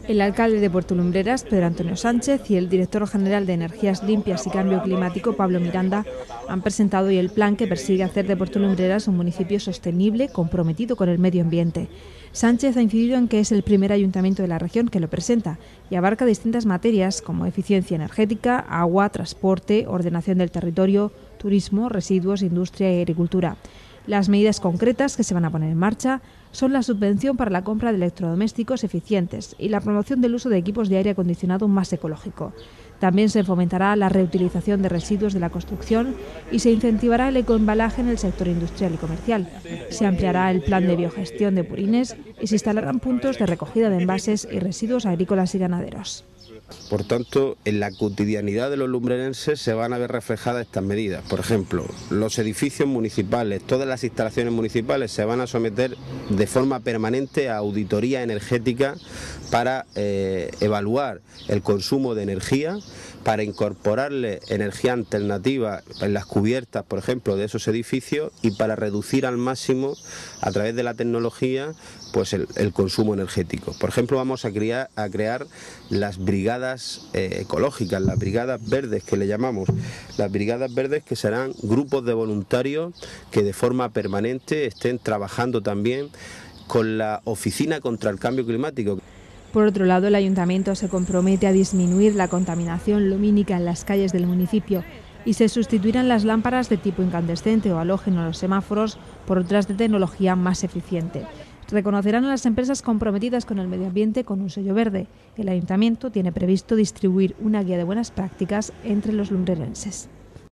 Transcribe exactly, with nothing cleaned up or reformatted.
El alcalde de Puerto Lumbreras, Pedro Antonio Sánchez, y el director general de Energías Limpias y Cambio Climático, Pablo Miranda, han presentado hoy el plan que persigue hacer de Puerto Lumbreras un municipio sostenible, comprometido con el medio ambiente. Sánchez ha incidido en que es el primer ayuntamiento de la región que lo presenta y abarca distintas materias como eficiencia energética, agua, transporte, ordenación del territorio, turismo, residuos, industria y agricultura. Las medidas concretas que se van a poner en marcha son la subvención para la compra de electrodomésticos eficientes y la promoción del uso de equipos de aire acondicionado más ecológico. También se fomentará la reutilización de residuos de la construcción y se incentivará el ecoembalaje en el sector industrial y comercial. Se ampliará el plan de biogestión de purines y se instalarán puntos de recogida de envases y residuos agrícolas y ganaderos. Por tanto, en la cotidianidad de los lumbrerenses se van a ver reflejadas estas medidas. Por ejemplo, los edificios municipales, todas las instalaciones municipales se van a someter de forma permanente a auditoría energética para eh, evaluar el consumo de energía, para incorporarle energía alternativa en las cubiertas, por ejemplo, de esos edificios y para reducir al máximo, a través de la tecnología, pues el, el consumo energético. Por ejemplo, vamos a crear, a crear las brigadas eh, ecológicas, las brigadas verdes que le llamamos, las brigadas verdes que serán grupos de voluntarios que de forma permanente estén trabajando también con la Oficina contra el Cambio Climático. Por otro lado, el ayuntamiento se compromete a disminuir la contaminación lumínica en las calles del municipio y se sustituirán las lámparas de tipo incandescente o halógeno en los semáforos por otras de tecnología más eficiente. Reconocerán a las empresas comprometidas con el medio ambiente con un sello verde. El ayuntamiento tiene previsto distribuir una guía de buenas prácticas entre los lumbrerenses.